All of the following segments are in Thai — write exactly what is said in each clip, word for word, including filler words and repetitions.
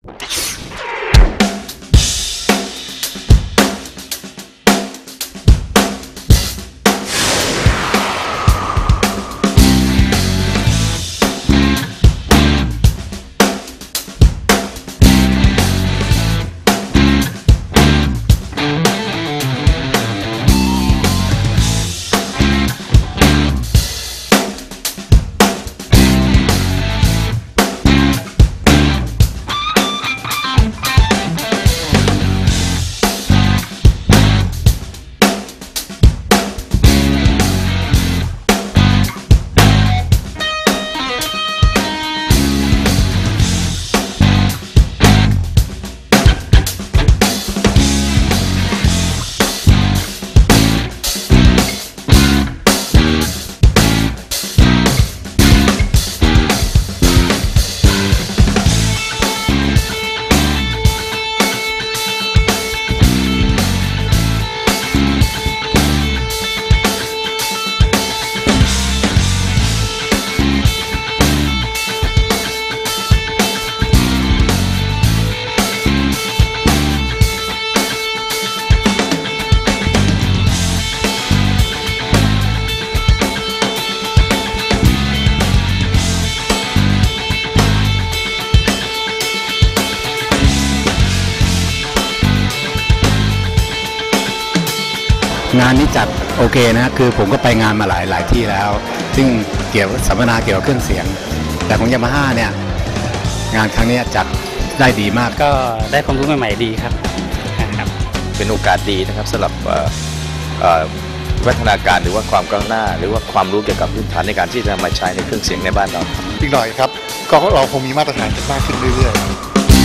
งานนี้จัดโอเคนะคือผมก็ไปงานมาหลายหลายที่แล้วซึ่งเกี่ยวสัมมนาเกี่ยวกับเครื่องเสียงแต่ของยามาฮ่าเนี่ยงานครั้งนี้จัดได้ดีมากก็ได้ความรู้ใหม่ๆดีครับครับเป็นโอกาสดีนะครับสำหรับวัฒนาการหรือว่าความก้าวหน้าหรือว่าความรู้เกี่ยวกับพื้นฐานในการที่จะมาใช้ในเครื่องเสียงในบ้านเราอีกหน่อยครับก็เราคงมีมาตรฐานมากขึ้นเรื่อยๆ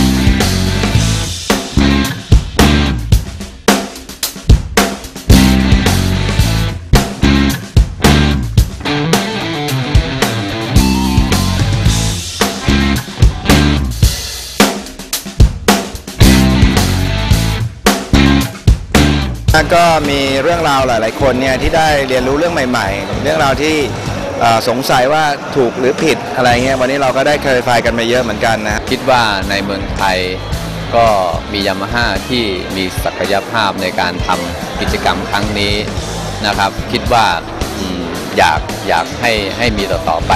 ก็มีเรื่องราวหลายๆคนเนี่ยที่ได้เรียนรู้เรื่องใหม่ๆเรื่องราวที่สงสัยว่าถูกหรือผิดอะไรเงี้ยวันนี้เราก็ได้คลาริฟายกันมาเยอะเหมือนกันนะคิดว่าในเมืองไทยก็มียามาฮ่าที่มีศักยภาพในการทำกิจกรรมครั้งนี้นะครับคิดว่าอยากอยากให้ให้มีต่อๆไป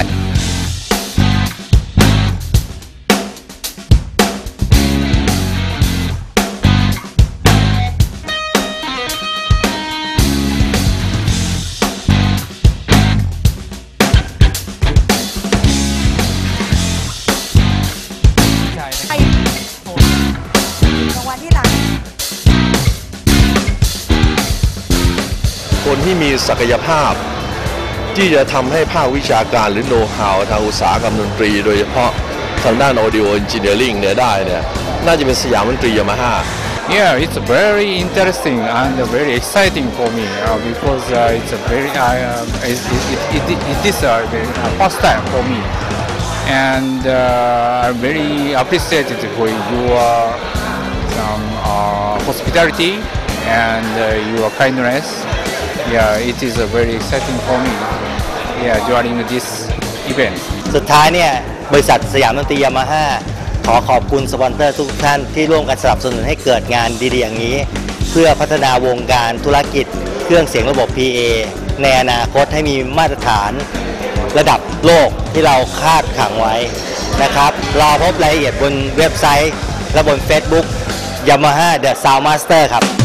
คนที่มีศักยภาพที่จะทำให้ภาควิชาการหรือโน้ตฮาวทางอุตสาหกรรมดนตรีโดยเฉพาะทางด้าน Audio Engineering เนี่ยได้เนี่ยน่าจะเป็นสยามดนตรียามาฮ่า Yeah, it's very interesting and very exciting for me uh, because uh, it's a very uh, it, it, it, it, it is a first time for me and uh, I'm very appreciated for your um, uh, hospitality and uh, your kindness.Yeah, it is a very exciting for me. Yeah, during this event. สุดท้ายเนี่ยบริษัทสยามดนตรียามาฮ่าขอขอบคุณสปอนเซอร์ทุกท่านที่ร่วมกันสนับสนุนให้เกิดงานดีๆอย่างนี้เพื่อพัฒนาวงการธุรกิจเครื่องเสียงระบบ พี เอ ในอนาคตให้มีมาตรฐานระดับโลกที่เราคาดขังไว้นะครับรอพบรายละเอียดบนเว็บไซต์และบน Facebook Yamaha The Sound Master ครับ